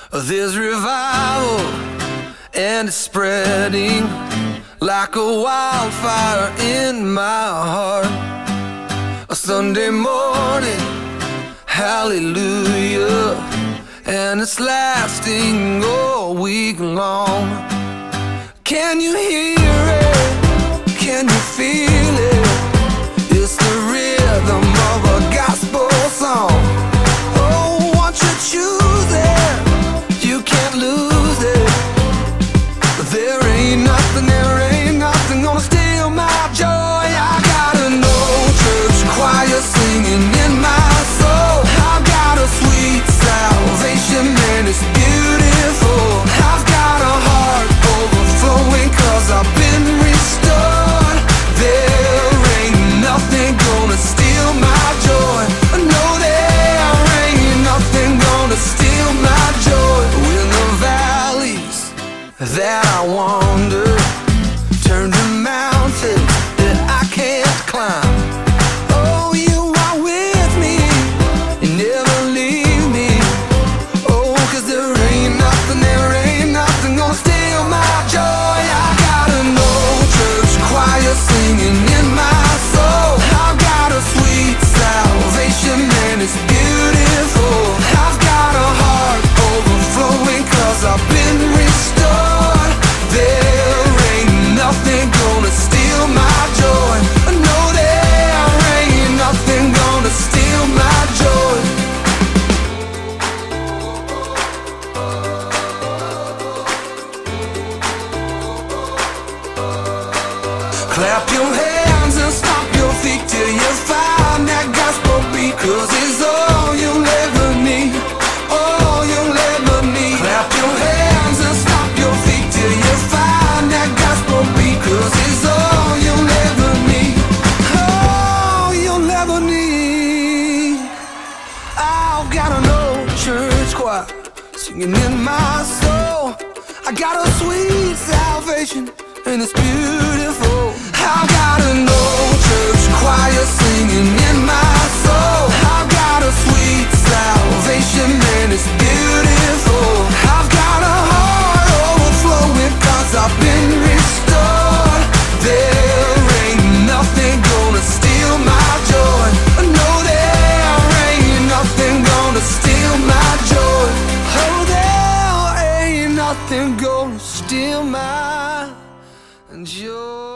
There's revival and it's spreading like a wildfire in my heart. A Sunday morning, hallelujah, and it's lasting all week long. Can you hear it? Can you feel it? It's the rhythm of a gospel song. Oh, once you choose it, you can't lose it. There ain't nothing gonna steal my joy. I got an old church choir singing in my soul. I've got a sweet salvation and it's beautiful. I've got a heart overflowing 'cause I've been restored. There ain't nothing gonna steal my joy. No, there ain't nothing gonna steal my joy. In the valleys that I wander, turn to mountains that I can't climb. Oh, you are with me, you never leave me. Oh, 'cause there ain't nothing gonna steal my joy. I got an old church choir singing in my soul. I've got a sweet salvation and it's beautiful. I've got a heart overflowing 'cause I've been restored. There ain't nothing gonna steal my joy. No, there ain't nothing gonna steal my joy. Clap your hands and stomp your feet till you find that gospel beat, 'cause it's all you'll ever need, all you'll ever need. Clap your hands and stomp your feet till you find that gospel beat, 'cause it's all you'll ever need, all you'll ever need. I've got an old church choir singing in my soul. I got a sweet salvation and it's beautiful. I've got an old church choir singing in my soul. I've got a sweet salvation and it's beautiful. I've got a heart overflowing 'cause I've been restored. There ain't nothing gonna steal my joy. No, there ain't nothing gonna steal my joy. Oh, there ain't nothing gonna steal my joy.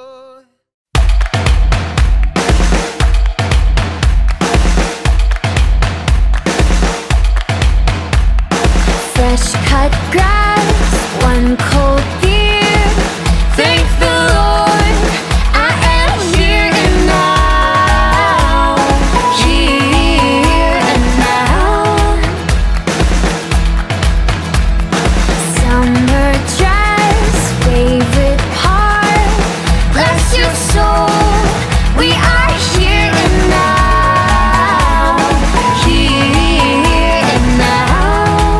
Fresh cut grass, one cold beer. Thank the Lord, I am here and now. Here and now. Summer dress, favorite part. Bless your soul, we are here and now. Here and now.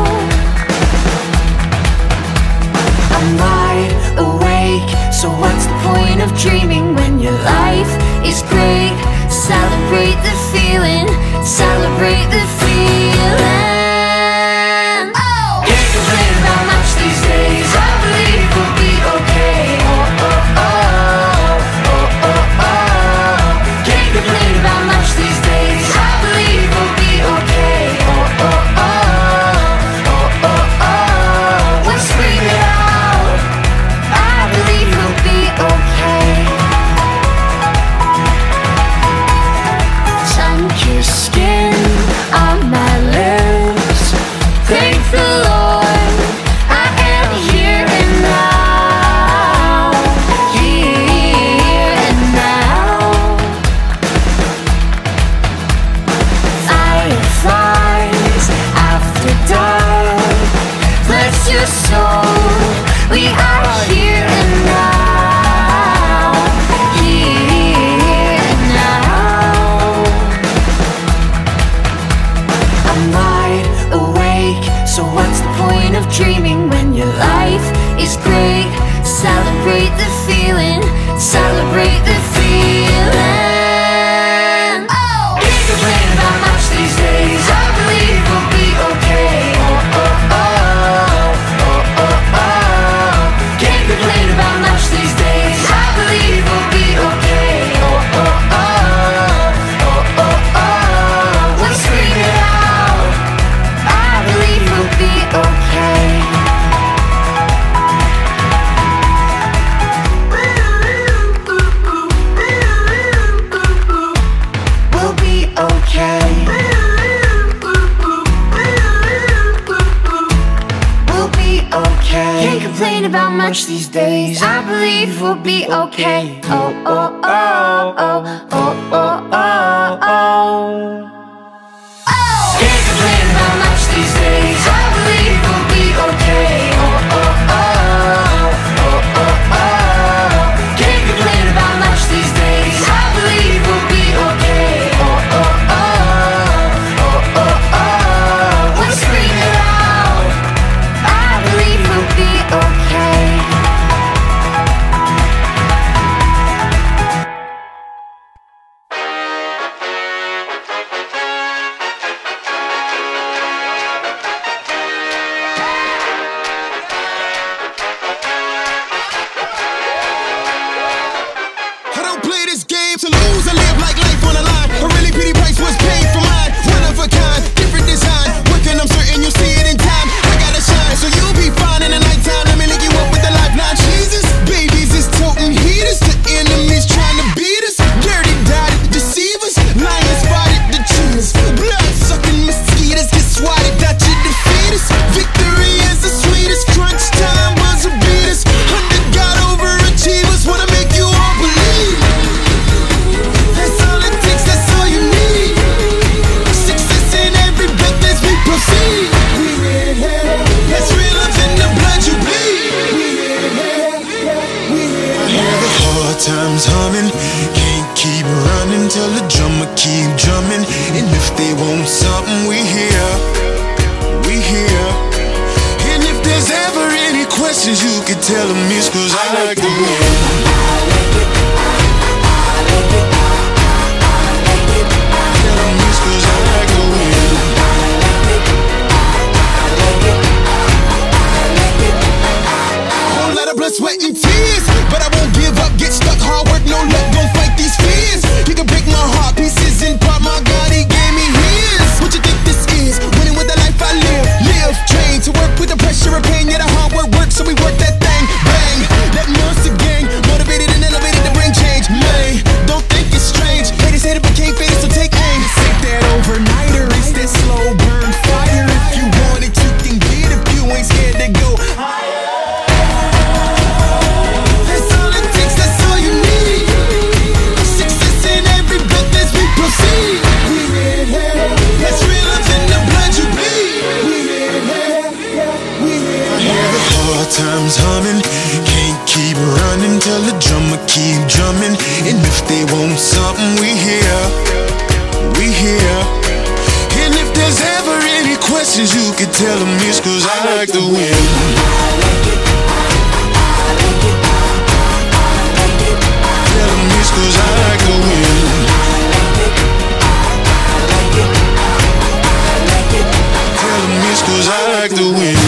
I'm wide awake, so what's the point of dreaming when your life is great? Celebrate the feeling, celebrate the feeling. Oh! Can't complain about much these days, I believe we'll be okay. Oh, oh, oh, oh, oh, oh. Can't complain about much these days, I believe we'll be okay. Oh, oh, oh, oh, oh, oh. We'll scream it out, I believe we'll be okay. Sun-kissed skin on my lips. Thank the Lord, I am here and now. Here and now. Fireflies after dark. Bless your soul, we are here and now. Here and now. I'm wide awake, so what's the point of dreaming when your life is great? Celebrate the feeling, celebrate the feeling. Oh! Can't complain about much these days, I believe we'll be okay. Oh, oh, oh. about much these days. I believe we'll be okay. Oh, oh, oh, oh, oh, oh, oh, oh. Can't complain about much these days. I believe we'll be okay. Oh, oh, oh, oh, oh, oh. Can't complain about much these days. I believe we'll be okay. Oh, oh, oh, oh, oh, oh. We're screaming out. I believe we'll be okay. I don't play this game to lose. I live like life on the line. A really pretty price was paid for mine. One of a kind, different design. Working, I'm certain you'll see it in time. I gotta shine, so you'll be fine in the nighttime. Let me link you up with the lifeline. Jesus, babies is toting heaters. The enemies trying to beat us. Dirty dotted deceivers. Lions spotted the cheaters. Blood sucking mosquitoes get swatted. That you defeat us. Victory is the sweetest. Crunch time was a beat us. Under God overachievers wanna make you all believe. That's all it takes, that's all you need. Success in every breath as we proceed. We need help. That's real love in the blood you bleed. We need help. We need help. I hear the hard times humming. Can't keep running till the drummer keep drumming. And if they want something, we here. We here. And if there's ever any questions, you can tell them it's 'cause I like to win. Tell them it's 'cause I like to win. Whole lot of blood, sweat, and tears, but I won't give up. Get stuck, hard work, no luck. Gon' fight these fears. You can break my heart pieces and part. My God, He gave me His. What you think this is? Winning with the life I live. Live, train to work with the pressure of pain. Yeah, the hard work works, so we work that thing. Bang, that monster gang, motivated and elevated to bring change. Man, don't think it's strange. Haters said it became faded, so take aim. Take that overnighter, it's that slow burn fire. If you want it, you can get it. If you ain't scared to go higher. That's all it takes, that's all you need. Success in every breath as we proceed. We need help. That's real love in the blood you bleed. We need help. We need help. I hear the hard times humming. Can't keep running till the drummer keep drumming. And if they want something, we here. We here. And if there's ever any questions, you can tell them it's 'cause I like to win. Tell them it's 'cause I like to win. Tell them it's 'cause I like to win.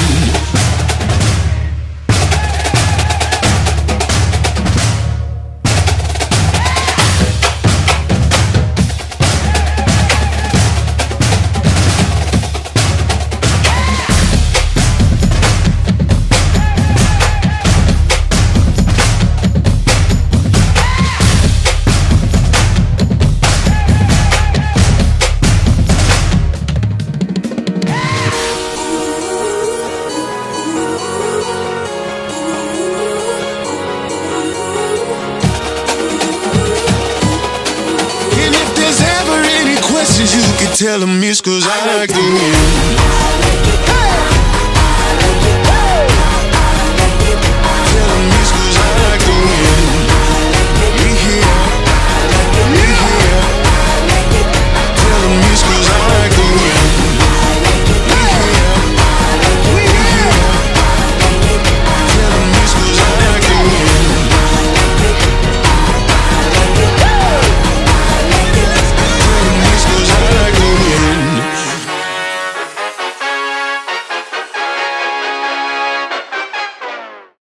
Tell them it's 'cause I like to win.